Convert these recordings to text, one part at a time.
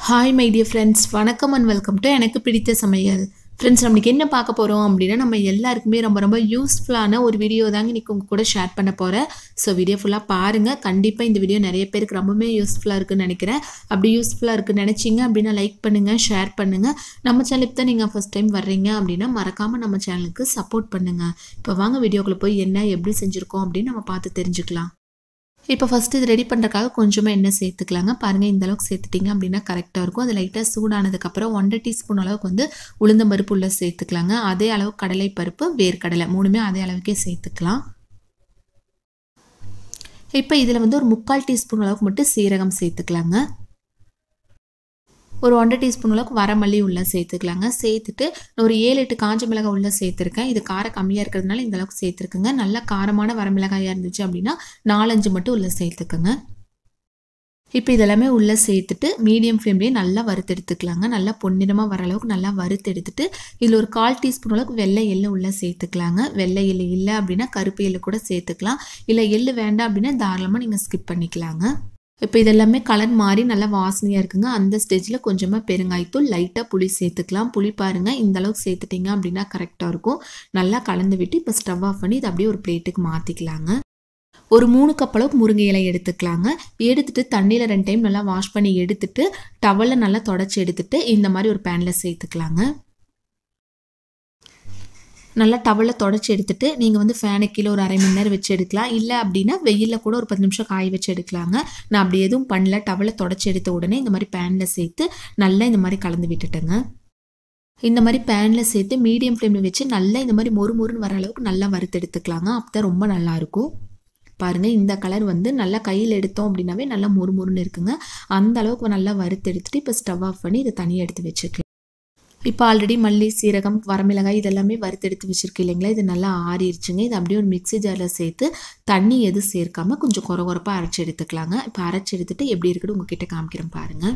Hi my dear friends, வணக்கம் and welcome to எனக்கு பிடித்த சமையல். Friends, நம்ம இன்னைக்கு என்ன பார்க்க போறோம் அப்படினா நம்ம எல்லாருக்குமே ரொம்ப யூஸ்ஃபுல்லான ஒரு வீடியோ தாங்க இன்னைக்கு உங்க கூட ஷேர் பண்ண போறேன். சோ வீடியோ ஃபுல்லா பாருங்க. கண்டிப்பா இந்த வீடியோ நிறைய பேருக்கு ரொம்பவே யூஸ்ஃபுல்லா இருக்குன்னு நினைக்கிறேன். அப்படி யூஸ்ஃபுல்லா இருக்குன்னு நினைச்சீங்க அப்படினா லைக் பண்ணுங்க, ஷேர் பண்ணுங்க. நம்ம சேனலுக்கு தான் நீங்க ஃபர்ஸ்ட் டைம் வர்றீங்க அப்படினா மறக்காம நம்ம சேனலுக்கு சப்போர்ட் பண்ணுங்க. இப்போ வாங்க வீடியோக்குள்ள போய் என்ன எப்படி செஞ்சிருக்கோம் அப்படி நம்ம பார்த்து தெரிஞ்சுக்கலாம். இப்போ ஃபர்ஸ்ட் இது ரெடி பண்றதுக்காக கொஞ்சமா எண்ணெய் சேர்த்துக்கலாங்க. பாருங்க இந்த அளவுக்கு சேர்த்துட்டீங்க அப்படினா கரெக்ட்டா இருக்கும். அது லைட்டா சூடானதுக்கு அப்புறம் 1.5 டீஸ்பூன் அளவுக்கு வந்து உளுந்தம் பருப்பு உள்ள சேர்த்துக்கலாங்க. அதே அளவு கடலை பருப்பு, வேர்க்கடலை மூணுமே அதே அளவுக்கே சேர்த்துக்கலாம். இப்போ இதுல வந்து ஒரு 3/4 டீஸ்பூன் அளவுக்கு மட்டும் சீரகம் சேர்த்துக்கலாங்க. ஒரு 1.5 டீஸ்பூன் அளவுக்கு வரமல்லி உள்ள சேர்த்துக்கலாங்க. சேர்த்துட்டு ஒரு 7-8 காஞ்ச மிளகாய் உள்ள சேர்த்துருக்கேன். இது காரம் கம்மியா இருக்கிறதுனால இந்த அளவுக்கு சேர்த்துருக்குங்க. நல்ல காரமான வரமிளகாயா இருந்துச்சு அப்படின்னா 4-5 மட்டும் உள்ள சேர்த்துக்கங்க. இப்போ இதெல்லாமே உள்ள சேர்த்துட்டு மீடியம் ஃப்ளேம்லயே நல்லா வறுத்து எடுத்துக்கலாங்க. நல்லா பொன்னிறமா வர அளவுக்கு நல்லா வறுத்து எடுத்துட்டு இதுல ஒரு 1/4 டீஸ்பூன் அளவுக்கு வெள்ளை எள்ளு உள்ள சேர்த்துக்கலாங்க. வெள்ளை எள்ளு இல்ல அப்படின்னா கருப்பு எள்ளு கூட சேர்த்துக்கலாம். இல்ல எள்ளு வேண்டாம் அப்படின்னா தாராளமா நீங்க ஸ்கிப் பண்ணிக்கலாங்க. இப்போ இதெல்லாமே கலர் மாறி நல்லா வாசனையா இருக்குங்க. அந்த ஸ்டேஜ்ல கொஞ்சமா பெருங்காயத்தூள், லைட்டா புளி சேர்த்துக்கலாம். புளி பாருங்க இந்த அளவுக்கு சேர்த்துட்டீங்க அப்படின்னா கரெக்டா இருக்கும். நல்லா கலந்து விட்டு இப்போ ஸ்டவ் ஆஃப் பண்ணி இதை அப்படியே ஒரு பிளேட்டுக்கு மாத்திக்கலாங்க. ஒரு 3 கப் அளவுக்கு முருங்கை இலை எடுத்துக்கலாங்க. எடுத்துட்டு தண்ணியில 2 டைம் நல்லா வாஷ் பண்ணி எடுத்துட்டு டவல்ல நல்லா தொடச்சி எடுத்துட்டு இந்த மாதிரி ஒரு பேன்ல சேர்த்துக்கலாங்க. நல்லா டவல்ல தொடச்சி எடுத்துட்டு நீங்க வந்து ஃபேன் கீழ ஒரு 1/2 மணி நேரம் வச்சு எடுக்கலாம். இல்ல அப்படின்னா வெயில்ல கூட ஒரு 10 நிமிஷம் காய வச்சு எடுக்கலாங்க. நான் அப்படி எதுவும் பண்ணல. டவல்ல தொடச்சி எடுத்த உடனே இந்த மாதிரி பேன்ல சேர்த்து நல்லா இந்த மாதிரி கலந்து விட்டுட்டேங்க. இந்த மாதிரி பேன்ல சேர்த்து மீடியம் ஃப்ளேம்ல வச்சு நல்லா இந்த மாதிரி மொறுமொறுன்னு வர அளவுக்கு நல்லா வறுத்து எடுத்துக்கலாங்க. அப்பதான் ரொம்ப நல்லா இருக்கும். பாருங்க இந்த கலர் வந்து நல்லா கையில் எடுத்தோம் அப்படின்னாவே நல்லா மொறுமொறுன்னு இருக்குங்க. அந்த அளவுக்கு நல்லா வறுத்து எடுத்துட்டு இப்போ ஸ்டவ் ஆஃப் பண்ணி இதை தனியாக எடுத்து வச்சுக்கலாம். இப்போ ஆல்ரெடி மல்லி, சீரகம், வரமிளகாய் இதெல்லாமே வறுத்து எடுத்து வச்சிருக்கு இல்லைங்களா? இது நல்லா ஆறிடுச்சுங்க. இது அப்படியே ஒரு மிக்ஸி ஜாரில் சேர்த்து தண்ணி எதுவும் சேர்க்காம கொஞ்சம் கொரகொரப்பாக அரைச்சி எடுத்துக்கலாங்க. இப்போ அரைச்சி எடுத்துட்டு எப்படி இருக்குன்னு உங்ககிட்ட காமிக்கிறேன் பாருங்க.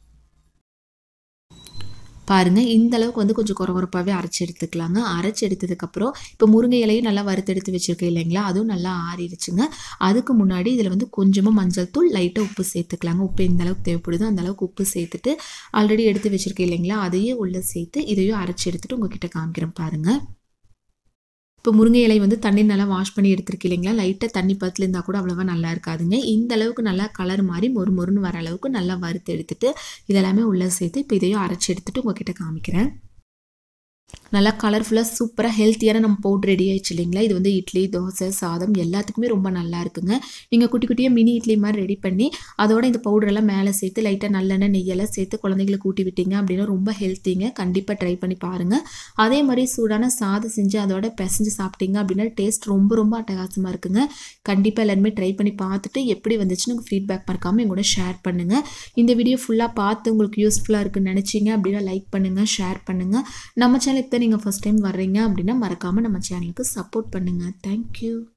பாருங்க இந்த அளவுக்கு வந்து கொஞ்சம் கொரகொரப்பாகவே அரைச்சி எடுத்துக்கலாங்க. அரைச்சி எடுத்ததுக்கப்புறம் இப்போ முருங்கை இலையும் நல்லா வறுத்து எடுத்து வச்சிருக்கேன் இல்லைங்களா? அதுவும் நல்லா ஆறிடுச்சுங்க. அதுக்கு முன்னாடி இதில் வந்து கொஞ்சமாக மஞ்சள் தூள், லைட்டாக உப்பு சேர்த்துக்கலாங்க. உப்பு எந்த அளவுக்கு தேவைப்படுதோ அந்த அளவுக்கு உப்பு சேர்த்துட்டு ஆல்ரெடி எடுத்து வச்சிருக்கேன் இல்லைங்களா? அதையே உள்ளே சேர்த்து இதையும் அரைச்சி எடுத்துட்டு உங்ககிட்ட காமிக்கிறேன் பாருங்க. இப்போ முருங்கை இலை வந்து தண்ணி நல்லா வாஷ் பண்ணி எடுத்துருக்கு இல்லைங்களா? லைட்டாக தண்ணி பத்தில் இருந்தால் கூட அவ்வளோவா நல்லா இருக்காதுங்க. இந்த அளவுக்கு நல்லா கலர் மாதிரி மொறுன்னு வர அளவுக்கு நல்லா வறுத்து எடுத்துட்டு இதெல்லாமே உள்ளே சேர்த்து இப்போ இதையும் அரைச்சி எடுத்துட்டு உங்ககிட்ட காமிக்கிறேன். நல்லா கலர்ஃபுல்லாக சூப்பராக ஹெல்த்தியான நம்ம பவுடர் ரெடி ஆயிடுச்சு இல்லைங்களா? இது வந்து இட்லி, தோசை, சாதம் எல்லாத்துக்குமே ரொம்ப நல்லா இருக்குங்க. நீங்கள் குட்டி குட்டியாக மினி இட்லி மாதிரி ரெடி பண்ணி அதோட இந்த பவுடரெல்லாம் மேலே சேர்த்து லைட்டாக நல்லெண்ணெய், நெய்யெல்லாம் சேர்த்து குழந்தைங்களுக்கு ஊட்டி விட்டீங்க அப்படின்னா ரொம்ப ஹெல்த்திங்க. கண்டிப்பாக ட்ரை பண்ணி பாருங்கள். அதே மாதிரி சூடான சாதம் செஞ்சு அதோட பிசைஞ்சு சாப்பிட்டீங்க அப்படின்னா டேஸ்ட் ரொம்ப அட்டகாசமாக இருக்குங்க. கண்டிப்பாக எல்லாருமே ட்ரை பண்ணி பார்த்துட்டு எப்படி வந்துச்சுன்னு உங்கள் ஃபீட்பேக் மறக்காமல் என் கூட ஷேர் பண்ணுங்கள். இந்த வீடியோ ஃபுல்லாக பார்த்து உங்களுக்கு யூஸ்ஃபுல்லாக இருக்குன்னு நினச்சிங்க அப்படின்னா லைக் பண்ணுங்கள், ஷேர் பண்ணுங்கள். நம்ம சேனலுக்கு தான் நீங்கள் ஃபர்ஸ்ட் டைம் வர்றீங்க அப்படின்னா மறக்காமல் நம்ம சேனலுக்கு சப்போர்ட் பண்ணுங்கள். தேங்க்யூ.